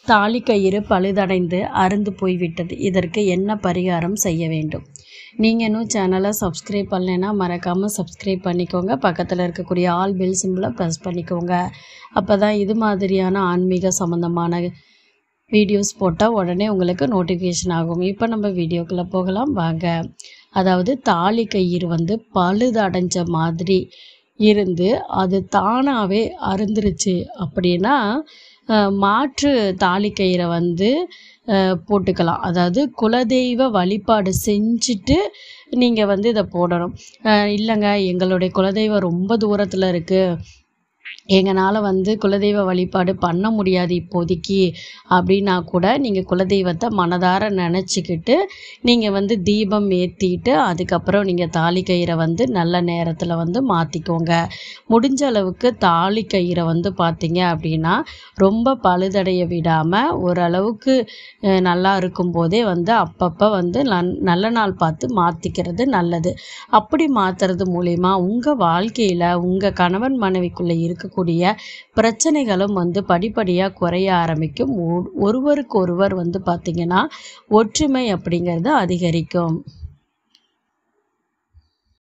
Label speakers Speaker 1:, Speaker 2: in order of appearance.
Speaker 1: தாலி கயிறு பழுதடைந்து அறுந்து போய்விட்டது. இதற்கு என்ன பரிகாரம் செய்ய வேண்டும்? நீங்கள் இன்னும் சேனலை சப்ஸ்கிரைப் பண்ணலைன்னா மறக்காமல் சப்ஸ்கிரைப் பண்ணிக்கோங்க. பக்கத்தில் இருக்கக்கூடிய ஆல் பெல் சிம்பிளை ப்ரெஸ் பண்ணிக்கோங்க. அப்போ தான் இது மாதிரியான ஆன்மீக சம்மந்தமான வீடியோஸ் போட்டால் உடனே உங்களுக்கு நோட்டிஃபிகேஷன் ஆகும். இப்போ நம்ம வீடியோக்குள்ளே போகலாம் வாங்க. அதாவது தாலி கயிறு பழுதடைஞ்ச மாதிரி இருந்து அது தானாகவே அறுந்துருச்சு அப்படின்னா மாற்று தாலி கயிறை போட்டுக்கலாம். அதாவது குலதெய்வ வழிபாடு செஞ்சுட்டு நீங்கள் இதை போடணும். இல்லைங்க எங்களுடைய குலதெய்வம் ரொம்ப தூரத்தில் இருக்குது, எங்களால் குலதெய்வ வழிபாடு பண்ண முடியாது இப்போதைக்கு அப்படின்னா கூட நீங்கள் குலதெய்வத்தை மனதார நினச்சிக்கிட்டு நீங்கள் தீபம் ஏற்றிட்டு அதுக்கப்புறம் நீங்கள் தாலி கயிறை நல்ல நேரத்தில் மாற்றிக்கோங்க. முடிஞ்ச அளவுக்கு தாலி கயிறை பார்த்தீங்க அப்படின்னா ரொம்ப பழுதடைய விடாமல் ஓரளவுக்கு நல்லா இருக்கும்போதே அப்பப்போ நல்ல நாள் பார்த்து மாற்றிக்கிறது நல்லது. அப்படி மாற்றுறது மூலிமா உங்கள் வாழ்க்கையில் உங்கள் கணவன் மனைவிக்குள்ளே இருக்கக்கூடிய பிரச்சனைகளும் படிப்படியாக குறைய ஆரம்பிக்கும். ஒருவருக்கு ஒருவர் பார்த்தீங்கன்னா ஒற்றுமை அப்படிங்கிறது அதிகரிக்கும்.